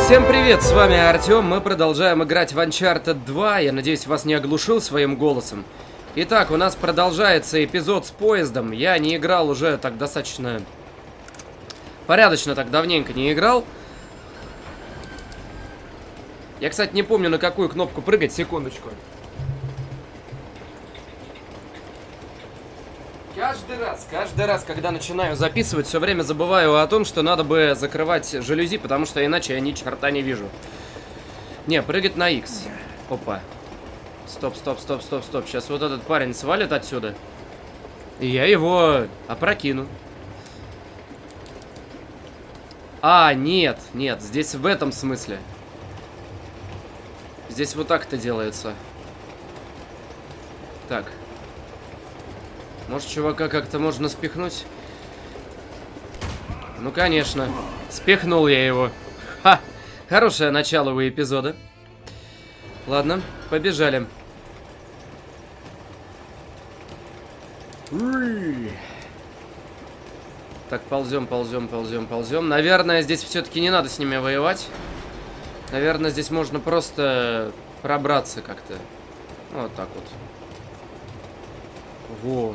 Всем привет, с вами Артем, мы продолжаем играть в Uncharted 2, я надеюсь, вас не оглушил своим голосом. Итак, у нас продолжается эпизод с поездом, я не играл уже так достаточно... Порядочно так давненько не играл. Я, кстати, не помню, на какую кнопку прыгать, секундочку. Каждый раз, когда начинаю записывать, все время забываю о том, что надо бы закрывать жалюзи, потому что иначе я ни черта не вижу. Не, прыгать на X. Опа. Стоп. Сейчас вот этот парень свалит отсюда. И я его опрокину. А, нет, здесь в этом смысле. Здесь вот так это делается. Так. Может, чувака как-то можно спихнуть? Ну, конечно. Спихнул я его. Ха! Хорошее начало у эпизода. Ладно, побежали. Так, ползем. Наверное, здесь все-таки не надо с ними воевать. Наверное, здесь можно просто пробраться как-то. Вот так вот. Вот.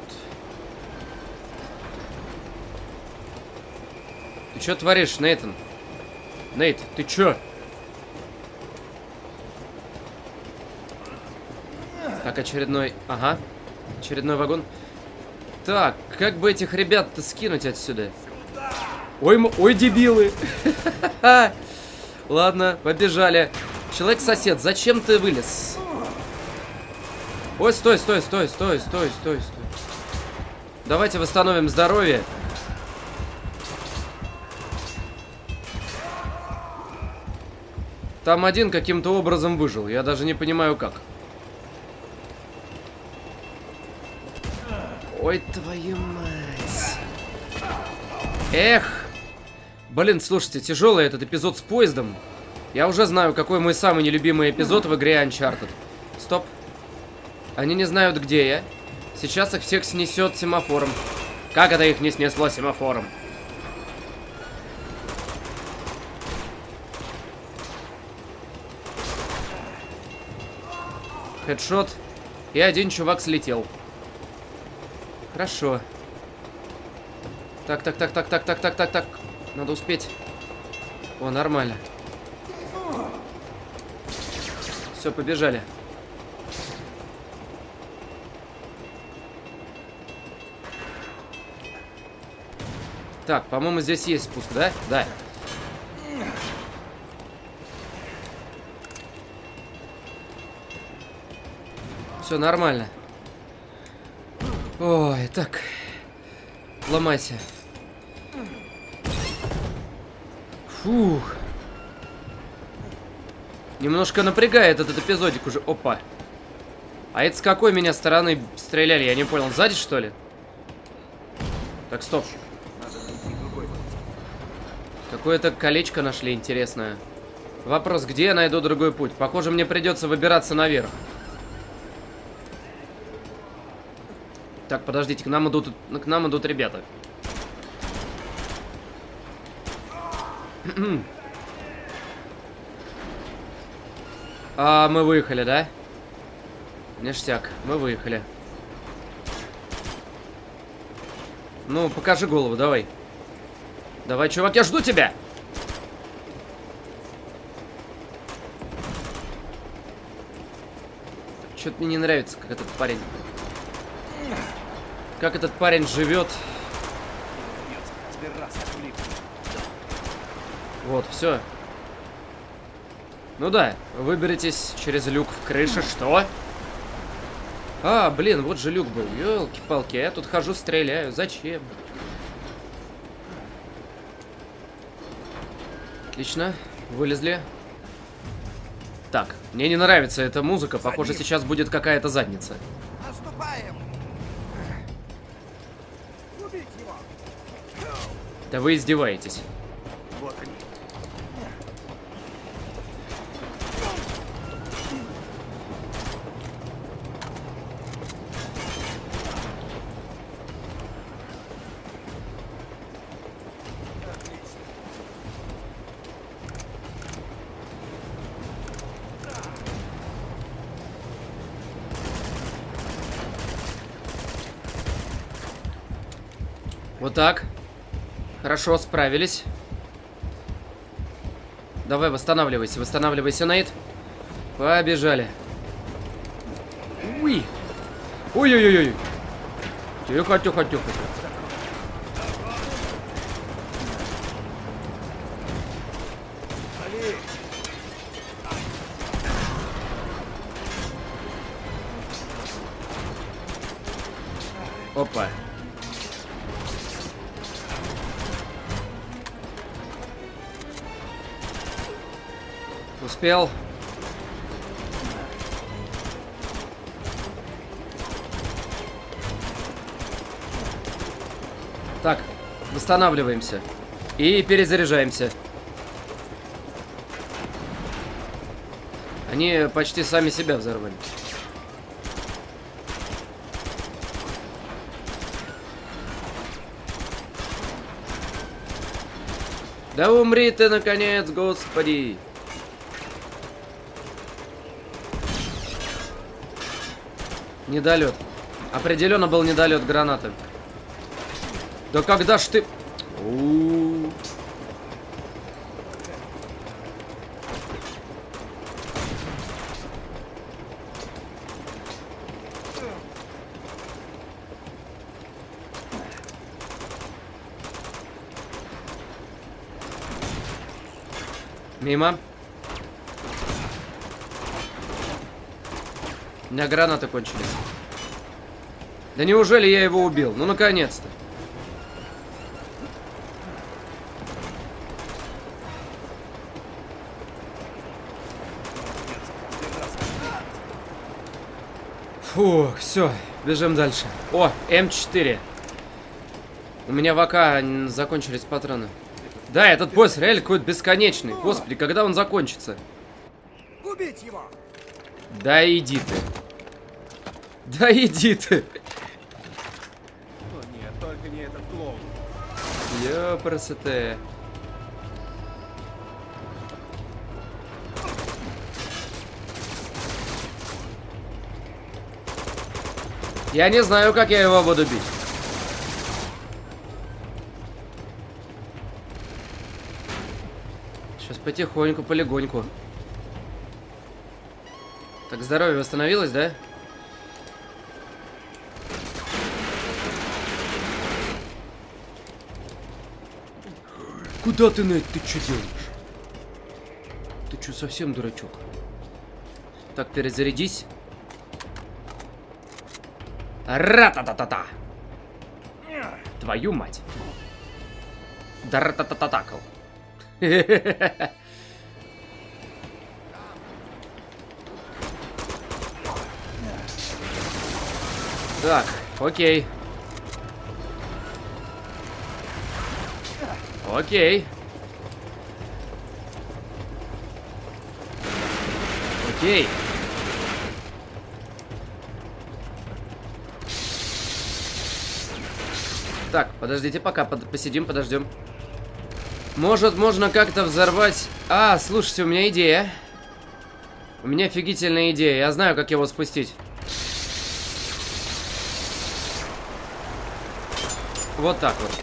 Ты что творишь, Нейтан? Нейт, ты чё? Так, очередной... Ага. Очередной вагон. Так, как бы этих ребят-то скинуть отсюда? Ой, дебилы. Ладно, побежали. Человек-сосед, зачем ты вылез? Ой, стой. Давайте восстановим здоровье. Там один каким-то образом выжил. Я даже не понимаю, как. Ой, твою мать. Эх. Блин, слушайте, тяжелый этот эпизод с поездом. Я уже знаю, какой мой самый нелюбимый эпизод в игре Uncharted. Стоп. Они не знают, где я. Сейчас их всех снесет семафором. Как это их не снесло семафором? Хедшот. И один чувак слетел. Хорошо. Так. Надо успеть. О, нормально. Все, побежали. Так, по-моему, здесь есть спуск, да? Да. Все нормально. Ой, так. Ломайся. Фух. Немножко напрягает этот эпизодик уже. Опа. А это с какой меня стороны стреляли? Я не понял. Сзади, что ли? Так, стоп. Какое-то колечко нашли интересное. Вопрос, где я найду другой путь? Похоже, мне придется выбираться наверх. Так, подождите, к нам идут ребята. А, мы выехали, да? Ништяк, мы выехали. Ну, покажи голову, давай. Давай, чувак, я жду тебя! Что-то мне не нравится, как этот парень... Как этот парень живет. Вот, все. Ну да, выберитесь через люк в крыше. Что? А, блин, вот же люк был. Ёлки-палки, я тут хожу, стреляю. Зачем? Отлично, вылезли. Так, мне не нравится эта музыка. Похоже, сейчас будет какая-то задница. Наступаем. Да вы издеваетесь. Вот они. Вот так. Хорошо, справились. Давай, восстанавливайся, восстанавливайся, Нейт. Побежали. Уй. Ой-ой-ой-ой. Тихо, тихо, тихо. Опа. Успел. Так, восстанавливаемся. И перезаряжаемся. Они почти сами себя взорвали. Да умри ты, наконец, господи! Недолет. Определенно был недолет гранаты. Да когда ж ты... У-у-у. Мимо. У меня гранаты кончились. Да неужели я его убил? Ну, наконец-то. Фух, все, бежим дальше. О, М4. У меня в АК закончились патроны. Да, этот босс реально какой-то бесконечный. Господи, когда он закончится? Убить его! Да иди ты. Да иди ты. О нет, только не этот клоун. Ёпрст. Я не знаю, как я его буду бить. Сейчас потихоньку, полегоньку. Так, здоровье восстановилось, да? Куда ты, Нейт? Ты что делаешь? Ты что, совсем дурачок? Так, перезарядись. Ра-та-та-та-та! Твою мать! Да-ра-та-та-та-такал. Так, окей. Окей. Окей. Так, подождите, пока посидим, подождем. Может, можно как-то взорвать... А, слушайте, у меня идея. У меня офигительная идея. Я знаю, как его спустить. Вот так вот.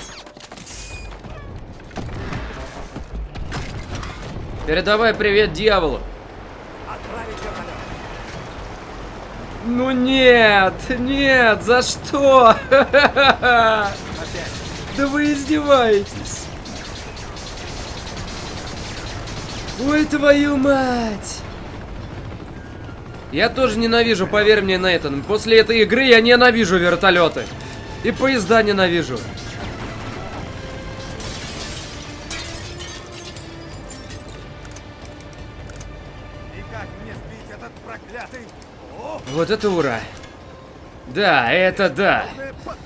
Передавай привет дьяволу. Ну нет, нет, за что? Да вы издеваетесь. Ой, твою мать. Я тоже ненавижу, поверь мне, Нейтан. После этой игры я ненавижу вертолеты. И поезда ненавижу. И как мне сбить этот проклятый? О, Вот это ура. Да, это да. потом.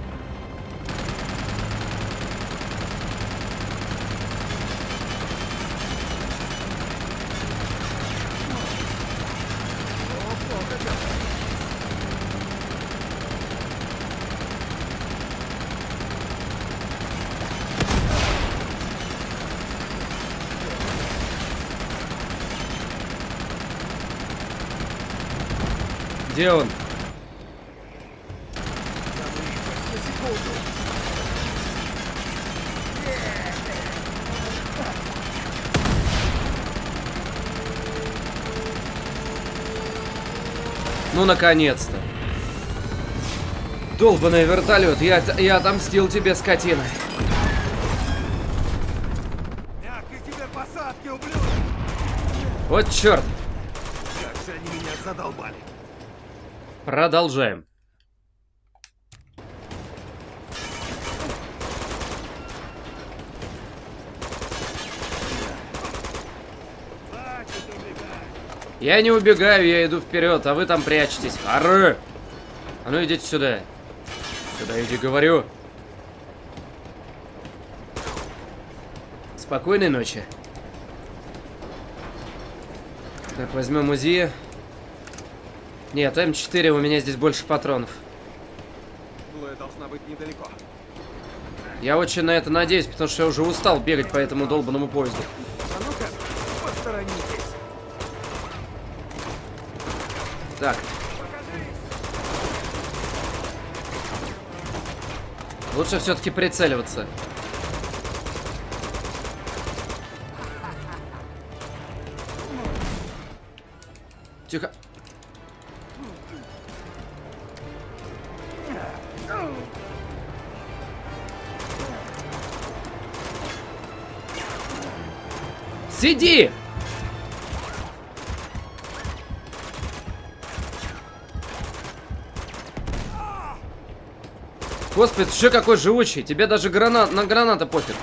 Где он? Ну, наконец-то. Долбаный вертолет, я отомстил тебе, скотина. Мягкой тебе посадки, ублюдок! Вот черт. Как же они меня задолбали! Продолжаем. Хватит убегать! Я не убегаю, я иду вперед, а вы там прячетесь. Арры! А ну идите сюда. Сюда иди, говорю. Спокойной ночи. Так, возьмем УЗИ. Нет, М4, у меня здесь больше патронов. Лоя должна быть недалеко. Я очень на это надеюсь, потому что я уже устал бегать по этому долбанному поезду. А ну-ка, посторонитесь! Так. Лучше все-таки прицеливаться. Тихо. Сиди! Господи, ты что какой живучий? Тебе даже на граната пофиг.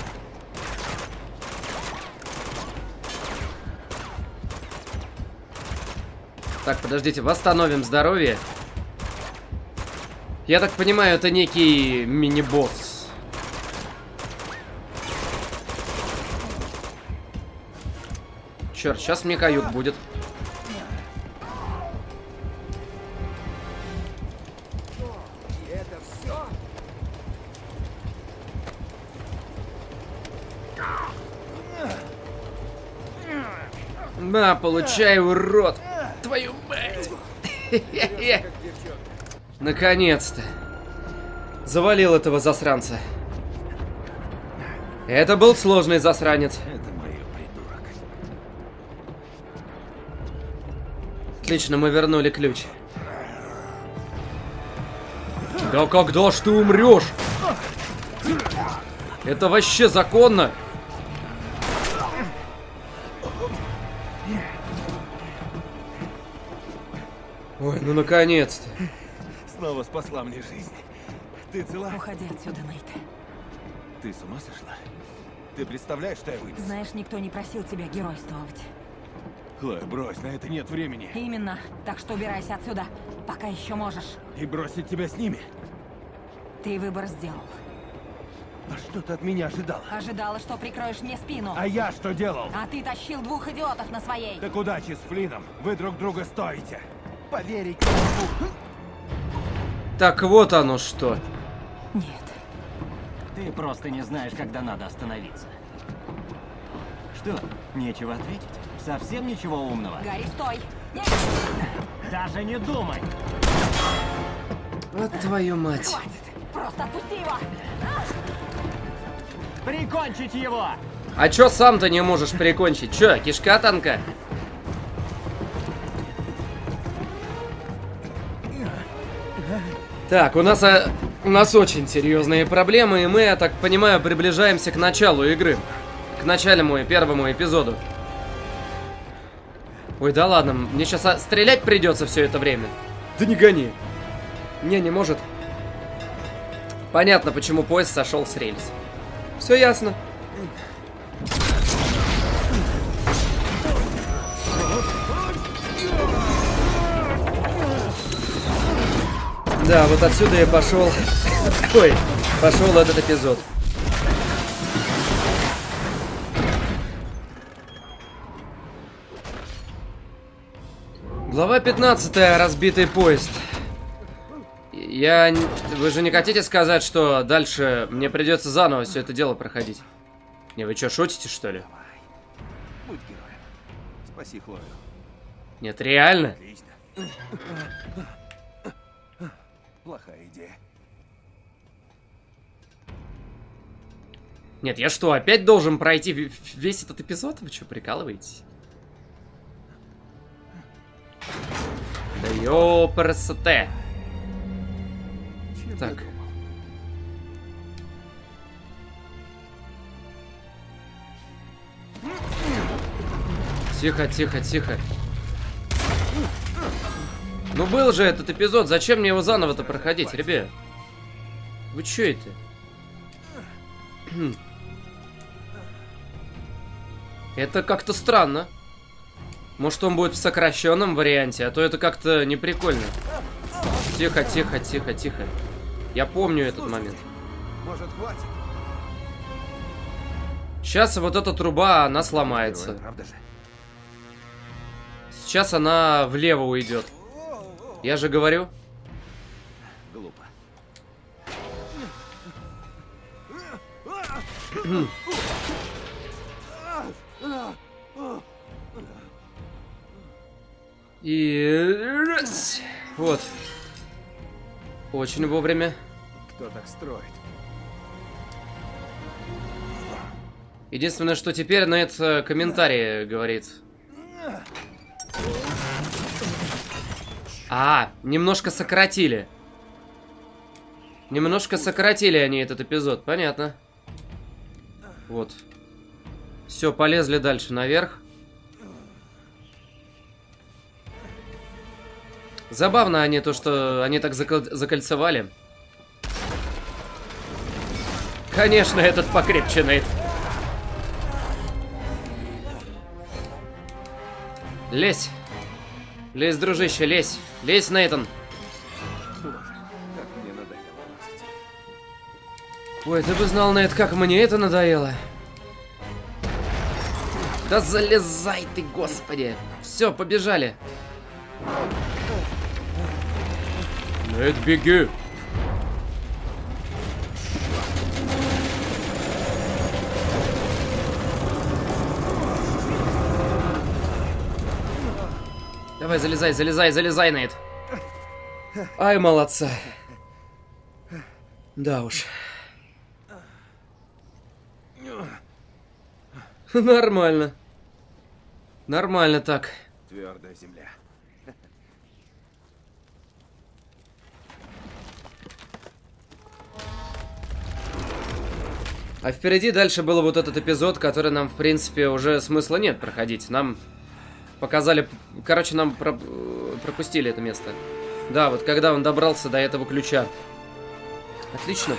Так, подождите, восстановим здоровье. Я так понимаю, это некий мини-босс. Черт, сейчас мне каюк будет. Это все? На, получай, урод. Твою мать. Наконец-то. Завалил этого засранца. Это был сложный засранец. Это мое, придурок. Отлично, мы вернули ключ. Да когда ж ты умрешь? Это вообще законно? Ой, ну наконец-то. Снова спасла мне жизнь. Ты цела? Уходи отсюда, Нейт. Ты с ума сошла? Ты представляешь, что я вынес? Знаешь, никто не просил тебя геройствовать. Хлоя, брось, на это нет времени. Именно. Так что убирайся отсюда, пока еще можешь. И бросить тебя с ними? Ты выбор сделал. А что ты от меня ожидала? Ожидала, что прикроешь мне спину. А я что делал? А ты тащил двух идиотов на своей. Так удачи с Флином. Вы друг друга стоите. Поверить не могу. Так вот оно что. Нет. Ты просто не знаешь, когда надо остановиться. Что, нечего ответить? Совсем ничего умного? Гарри, стой! Нет! Даже не думай! Вот твою мать. Хватит! Просто отпусти его! Прикончить его! А чё сам-то не можешь прикончить? Чё, кишка танка? Так, у нас очень серьезные проблемы, и мы, я так понимаю, приближаемся к началу игры. К начальному и первому эпизоду. Ой, да ладно, мне сейчас стрелять придется все это время. Да не гони. Не может. Понятно, почему поезд сошел с рельс. Все ясно. Да, вот отсюда я пошел. Ой, пошел этот эпизод. Глава 15. Разбитый поезд. Вы же не хотите сказать, что дальше мне придется заново все это дело проходить? Не, вы что, шутите, что ли? Будь героем. Спаси Хлою. Нет, реально? Отлично. Плохая идея. Нет, я что, опять должен пройти весь этот эпизод? Вы что, прикалываетесь? Да ёпрст. Так. Тихо, тихо, тихо. Ну был же этот эпизод, зачем мне его заново-то проходить, ребят? Вы чё это? Это как-то странно. Может, он будет в сокращенном варианте, а то это как-то не прикольно. Тихо, тихо, тихо, тихо. Я помню этот момент. Может, хватит? Сейчас вот эта труба, она сломается. Правда же? Сейчас она влево уйдет. Я же говорю. Глупо. И раз. Вот. Очень вовремя. Кто так строит? Единственное, что теперь на это комментарий говорит. Немножко сократили. Немножко сократили они этот эпизод, понятно. Вот. Все, полезли дальше наверх. Забавно они то, что они так закольцевали. Конечно, этот покрепче, Нейт. Лезь. Лезь, дружище, лезь. Лезь, Нейтан. Боже, как мне надоело лазить. Ой, ты бы знал, Нейт, как мне это надоело. Да залезай ты, господи. Все, побежали. Нейт, беги. Давай, залезай, залезай, залезай, Нейт. Ай, молодца. Да уж. Нормально. Нормально так. Твердая земля. А впереди дальше был вот этот эпизод, который нам, в принципе, уже смысла нет проходить. Нам показали... Короче, нам пропустили это место. Да, вот когда он добрался до этого ключа. Отлично.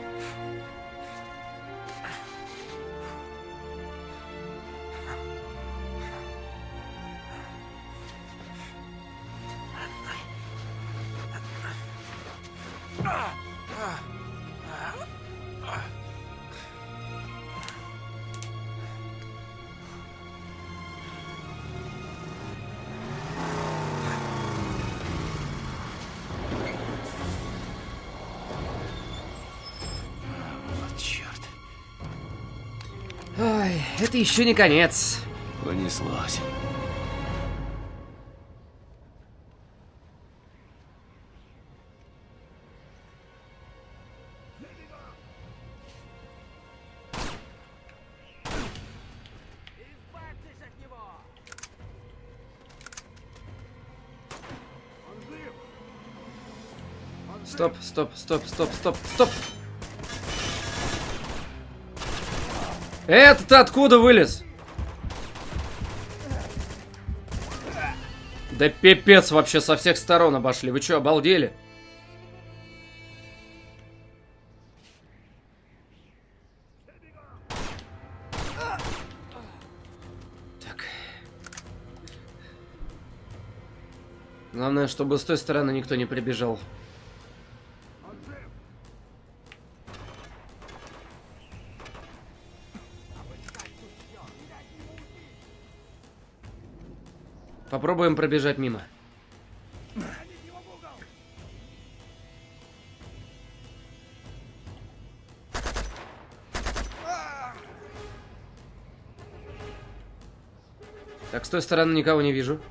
Ой, это еще не конец. Понеслось. Стоп, стоп, стоп, стоп, стоп, стоп. Это-то откуда вылез? Да пипец, вообще со всех сторон обошли. Вы что, обалдели? Так. Главное, чтобы с той стороны никто не прибежал. Попробуем пробежать мимо. Так, с той стороны никого не вижу.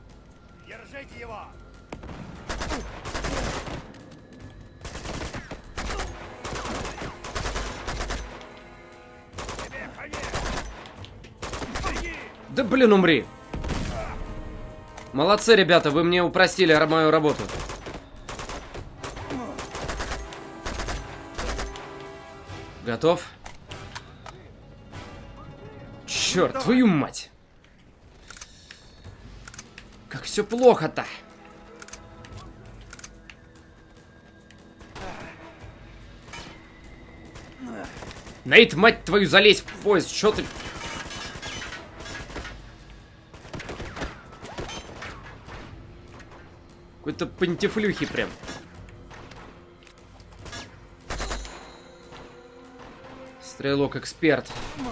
Держите его! Да блин, умри. Молодцы, ребята, вы мне упростили мою работу. Готов? Черт, твою мать. Как все плохо-то. Нейт, мать твою, залезь в поезд, что ты... Какой-то пантифлюхи прям. Стрелок-эксперт.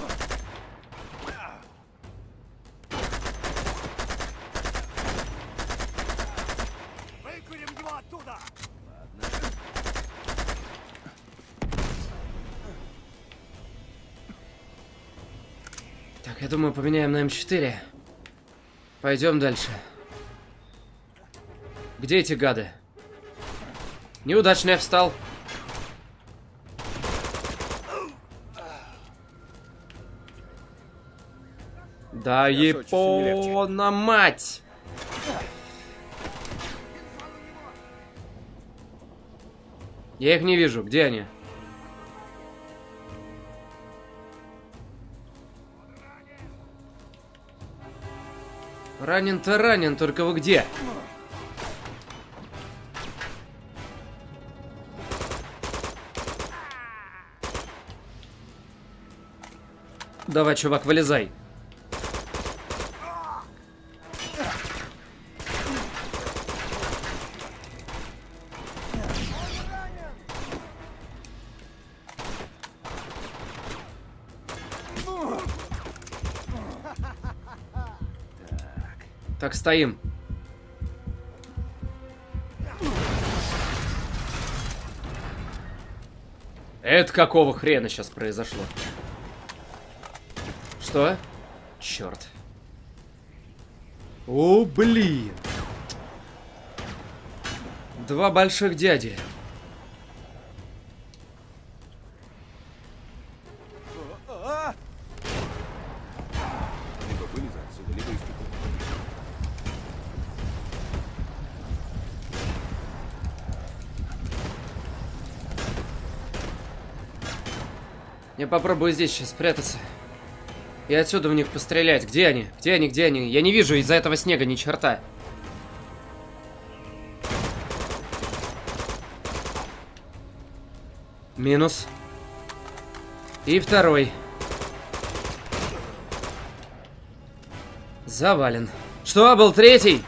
Выкурим его оттуда! Так, я думаю, поменяем на М4. Пойдем дальше. Где эти гады? Неудачно я встал. Да епона мать! Я их не вижу. Где они? Ранен-то ранен, только вы где? Давай, чувак, вылезай. Так, стоим. Это какого хрена сейчас произошло? Что? Черт. О, блин. Два больших дяди. Либо вылезай отсюда, либо истекут. Я попробую здесь сейчас спрятаться. И отсюда в них пострелять. Где они? Где они? Где они? Я не вижу из-за этого снега ни черта. Минус. И второй. Завален. Что, был третий?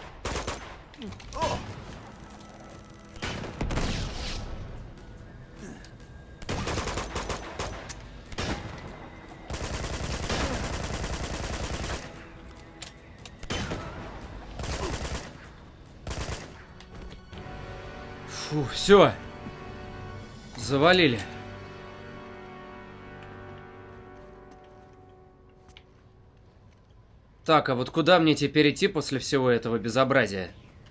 Фу, все. Завалили. Так, а вот куда мне теперь идти после всего этого безобразия?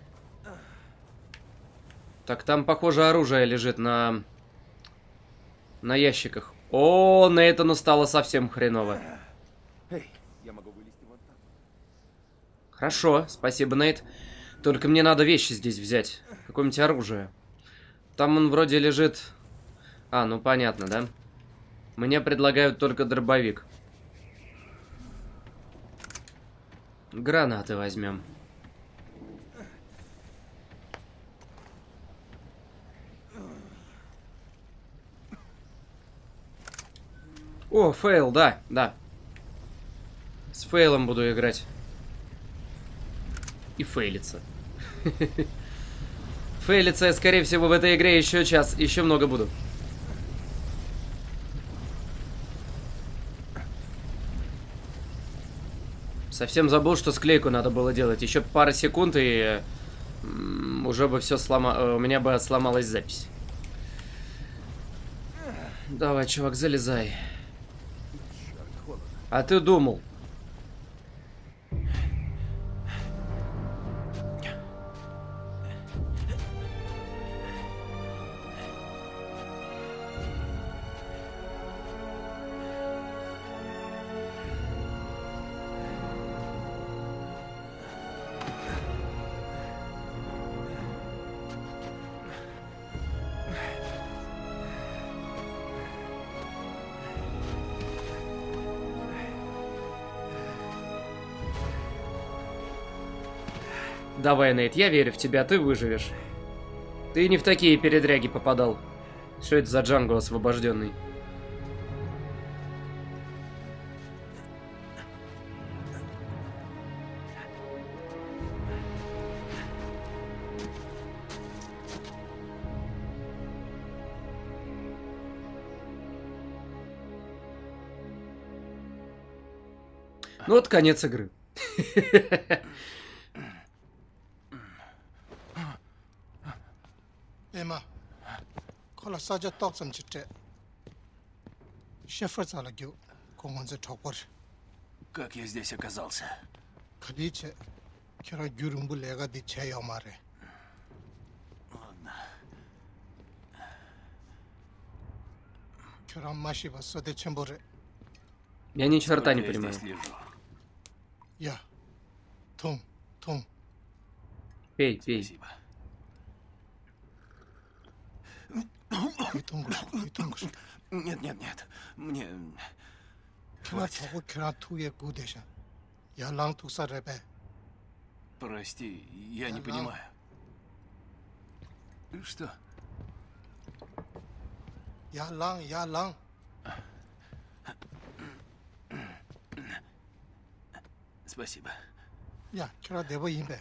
Так, там, похоже, оружие лежит на ящиках. О, Нейтану стало совсем хреново. Эй, я могу вылезти вот так. Хорошо, спасибо, Нейт. Только мне надо вещи здесь взять. Какое-нибудь оружие. Там он вроде лежит... А, ну понятно, да? Мне предлагают только дробовик. Гранаты возьмем. О, фейл, да, да. С фейлом буду играть. И фейлиться. Фейлиться я, скорее всего, в этой игре еще много буду. Совсем забыл, что склейку надо было делать. Еще пара секунд, и уже бы все у меня бы сломалась запись. Давай, чувак, залезай. А ты думал? Давай, Нейт, я верю в тебя, ты выживешь. Ты не в такие передряги попадал. Что это за Джанго освобожденный? Ну вот конец игры. Emma, kola saja talk some chit. Шефер залагил, команзе чокор. Как я здесь оказался? Каличе, кера гюрумбу лега ди чая маре. Ладно. Кера маши басоде чемборе. Я ни черта не Сколько я понимаю. здесь лежу? Я. Том. Пей, пей. Спасибо. Витонгуш. Нет. Мне... Кера того кера туе гудеша. Я ланг туса ребе. Прости, я не Ага. понимаю. Что? Я ланг. Спасибо. Я кера дево имбе.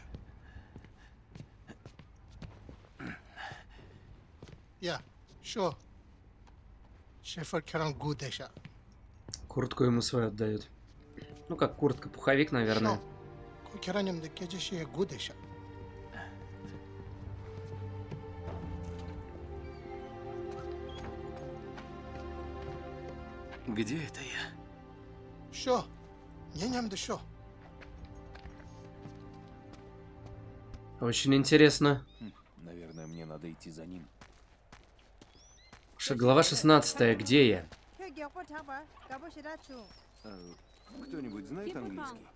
Я. Шо. Шефер кера гудеша. Куртку ему свою отдают. Ну как куртка, пуховик, наверное. Ко керанем де кежеше гудеша. Где это я? Шо. Неням де шо. Очень интересно. Наверное, мне надо идти за ним. Глава 16. Где я? Кто-нибудь знает английский?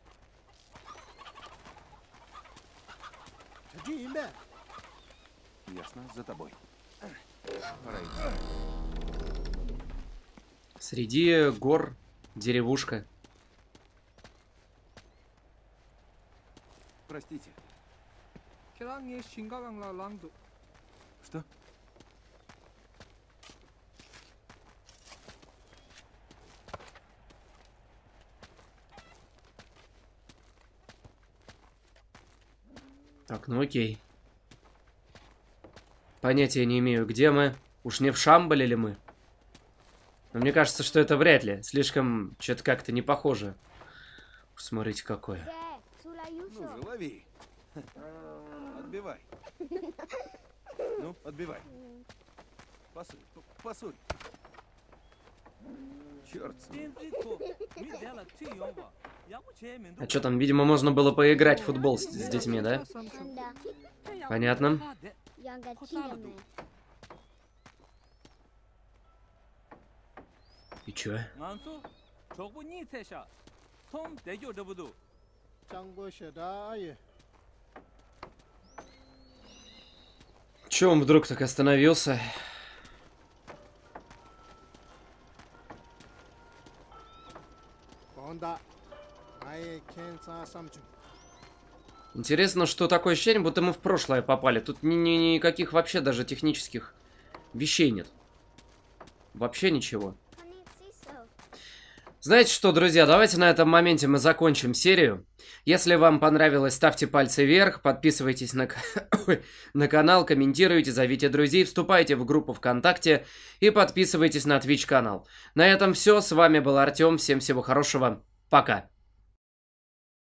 Ясно, за тобой. Пора идти. Среди гор деревушка. Простите. 계란이 신가방라 랑도 Что? Так, ну окей. Понятия не имею, где мы. Уж не в Шамбале ли мы? Но мне кажется, что это вряд ли. Слишком что-то как-то не похоже. Уж смотрите, какое. Ну же, лови. Отбивай. Ну, отбивай. Пасуй. Черт. А что там, видимо, можно было поиграть в футбол с детьми, да? Понятно. И чё? Чё он вдруг так остановился? Интересно, что такое ощущение, будто мы в прошлое попали. Тут никаких вообще даже технических вещей нет. Вообще ничего. Знаете что, друзья, давайте на этом моменте мы закончим серию. Если вам понравилось, ставьте пальцы вверх, подписывайтесь на канал, комментируйте, зовите друзей, вступайте в группу ВКонтакте и подписывайтесь на Twitch канал. На этом все, с вами был Артем, всем всего хорошего, пока.